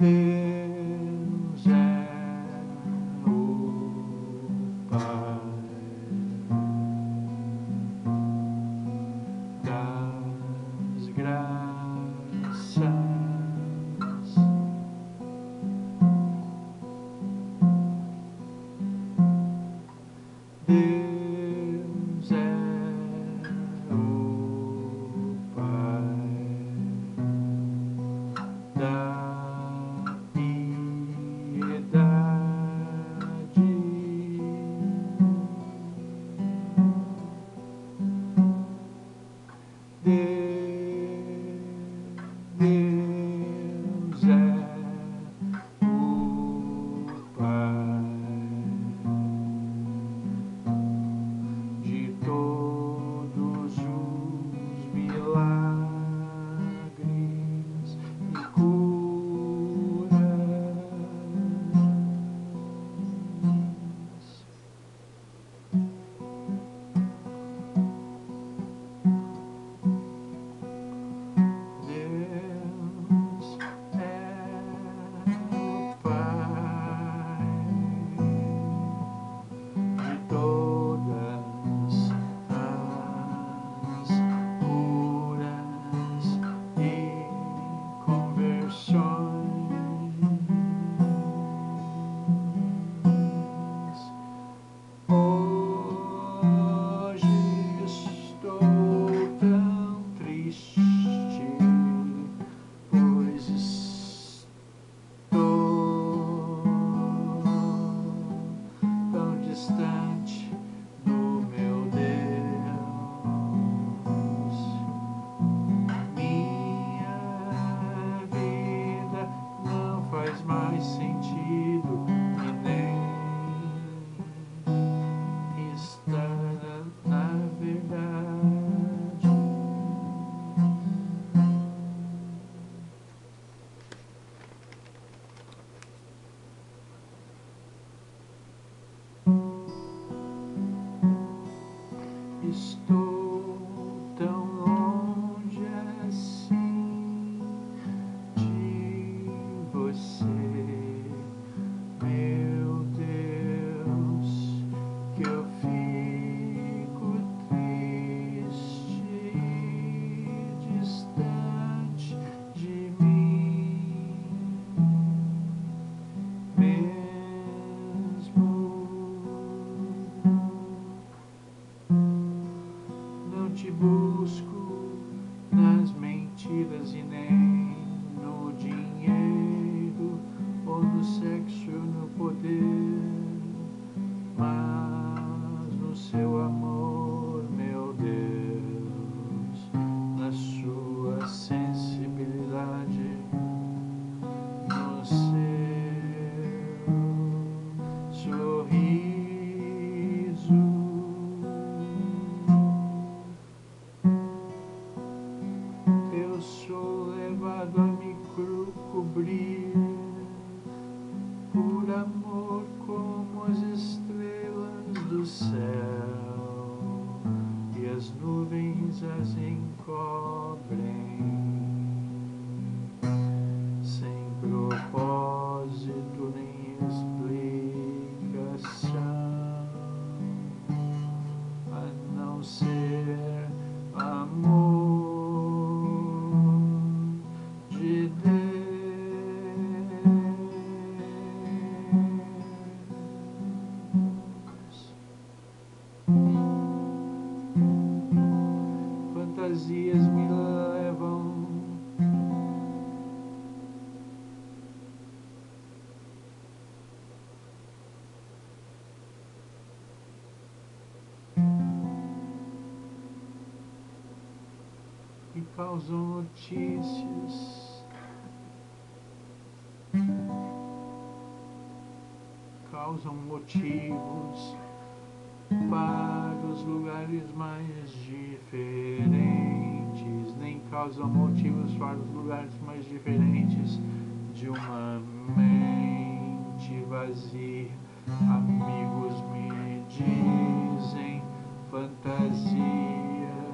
Deus é o Pai das graças. Deus é o Pai da piedade. Deus é o Pai de todos os milagres e curas. Deus é o Pai de todas as curas e conversões. Hoje estou tão triste, pois estou tão distante do meu Deus. Minha vida não faz mais sentido e nem está na verdade. Estou tão longe assim de você, meu Deus, que eu fico triste e distante de mim mesmo. Não te busco nas mentiras e nem no dinheiro ou no sexo ou no poder, mas no seu amor, meu Deus, na sua sensibilidade, no seu sorriso. Eu sou levado a me cobrir por amor como as estrelas do céu, e as nuvens as encobrem sem propósito nem explicação, a não ser amor de Deus. Fantasias me levam e causam notícias, causam motivos para os lugares mais diferentes, nem causam motivos para os lugares mais diferentes de uma mente vazia. Amigos me dizem, fantasias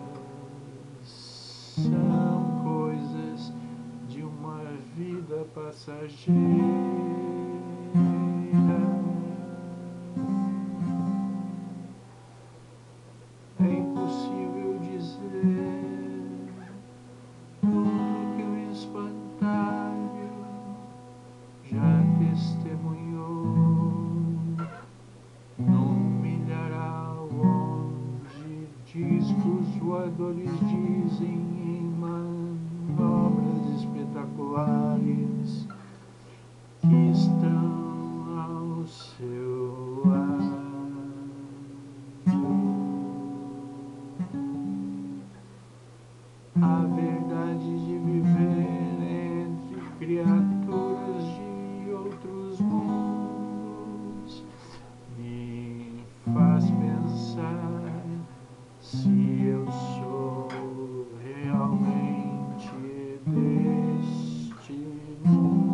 são coisas de uma vida passada. passageira. É impossível dizer tudo que o espantalho já testemunhou num milharal onde discos voadores dizem em manobras espetaculares que estão ao seu lado. A verdade de viver entre criaturas de outros mundos me faz pensar se eu sou realmente deste mundo.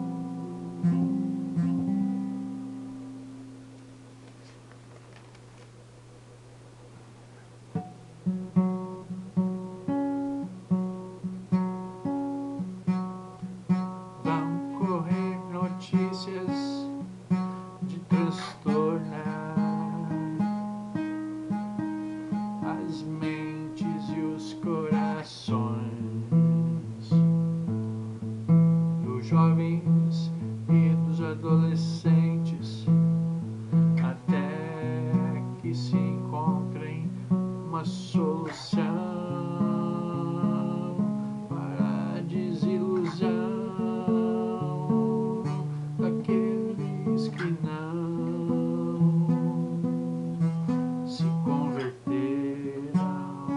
Vão correr notícias de transtornar as mentes e os corações dos jovens e dos adolescentes, até que se encontrem uma solução para a desilusão daqueles que não se converteram.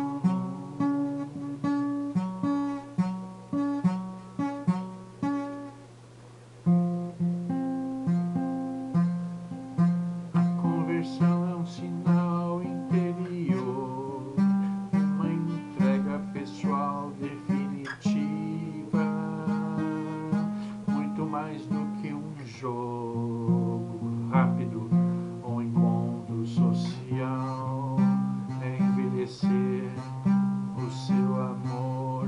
A conversão é um sinal interior, uma entrega pessoal definitiva, muito mais do que um jogo rápido ou encontro social. É envelhecer o seu amor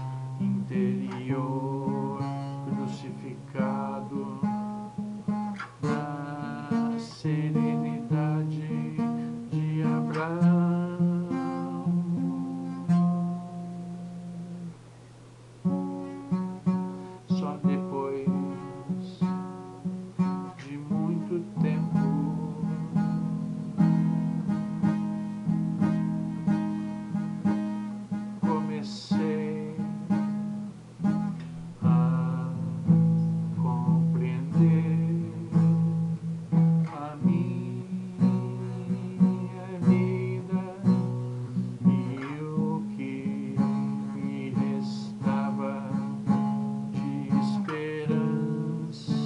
interior crucificado na serenidade de Abraão. Só depois de muito tempo comecei a compreender a minha vida e o que me restava de esperança,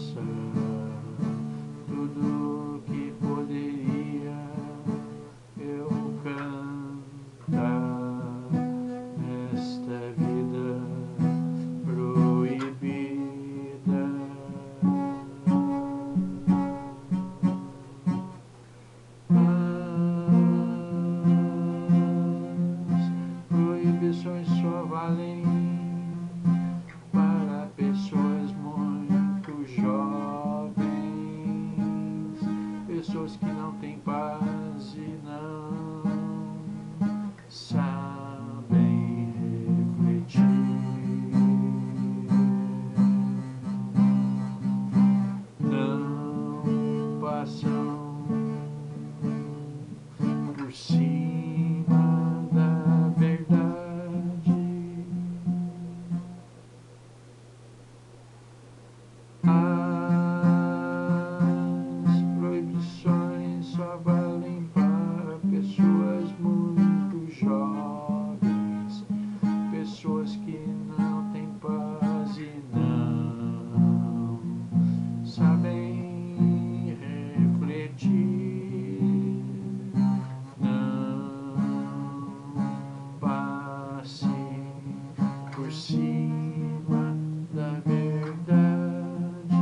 tudo que poderia eu cantar nesta vida proibida. As proibições só valem para pessoas muito jovens, pessoas que não têm paz e não sabem refletir. Não passam por cima da verdade. As proibições só valem para pessoas muito jovens, pessoas que não têm paz e não sabem refletir. Não passe por cima da verdade.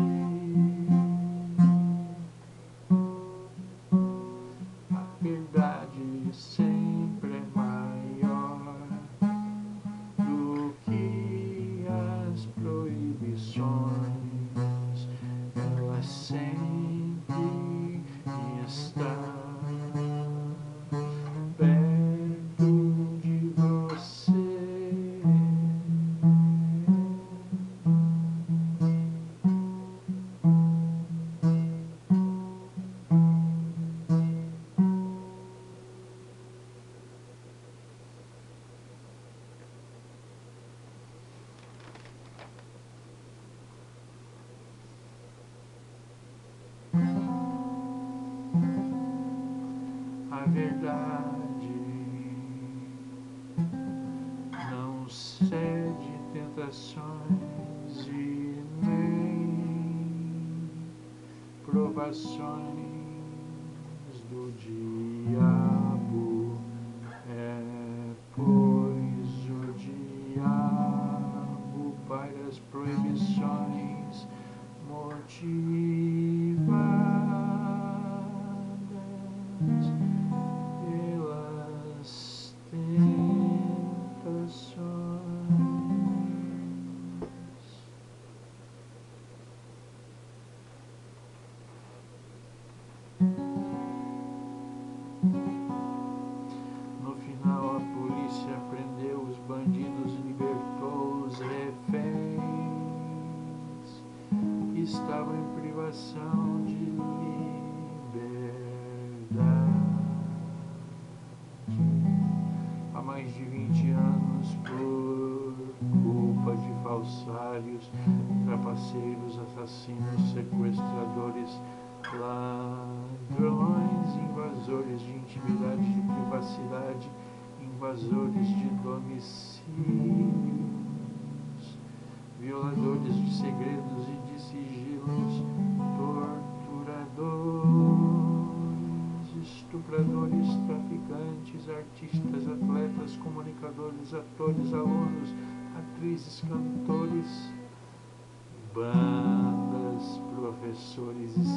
A verdade sempre é maior do verdade. Não cede tentações e nem provações do diabo. Pois o diabo, pai das proibições motivadas pelas tentações. No final, a polícia prendeu os bandidos e libertou os reféns que estavam em privação de liberdade. Há mais de 20 anos, por culpa de falsários, trapaceiros, assassinos, sequestradores, ladrões, invasores de intimidade, de privacidade, invasores de domicílios, violadores de segredos e de sigilos, torturadores, estupradores, traficantes, artistas, atletas, comunicadores, atores, alunos, atrizes, cantores, bandas, professores e